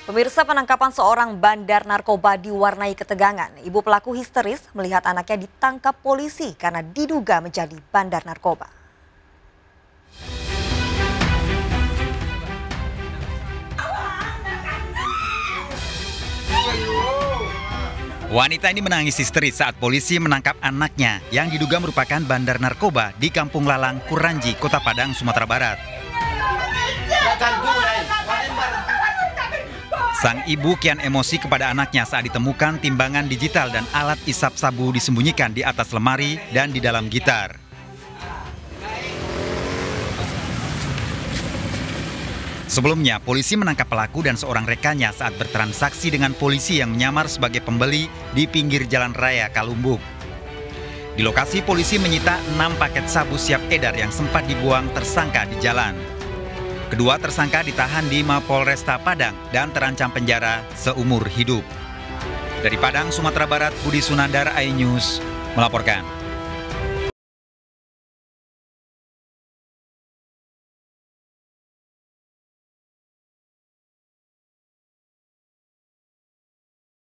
Pemirsa, penangkapan seorang bandar narkoba diwarnai ketegangan. Ibu pelaku histeris melihat anaknya ditangkap polisi karena diduga menjadi bandar narkoba. Wanita ini menangis histeris saat polisi menangkap anaknya yang diduga merupakan bandar narkoba di Kampung Lalang, Kuranji, Kota Padang, Sumatera Barat. Sang ibu kian emosi kepada anaknya saat ditemukan timbangan digital dan alat isap sabu disembunyikan di atas lemari dan di dalam gitar. Sebelumnya, polisi menangkap pelaku dan seorang rekannya saat bertransaksi dengan polisi yang menyamar sebagai pembeli di pinggir jalan raya Kalumbuk. Di lokasi, polisi menyita 6 paket sabu siap edar yang sempat dibuang tersangka di jalan. Kedua tersangka ditahan di Mapolresta Padang dan terancam penjara seumur hidup. Dari Padang, Sumatera Barat, Budi Sunandar, iNews melaporkan.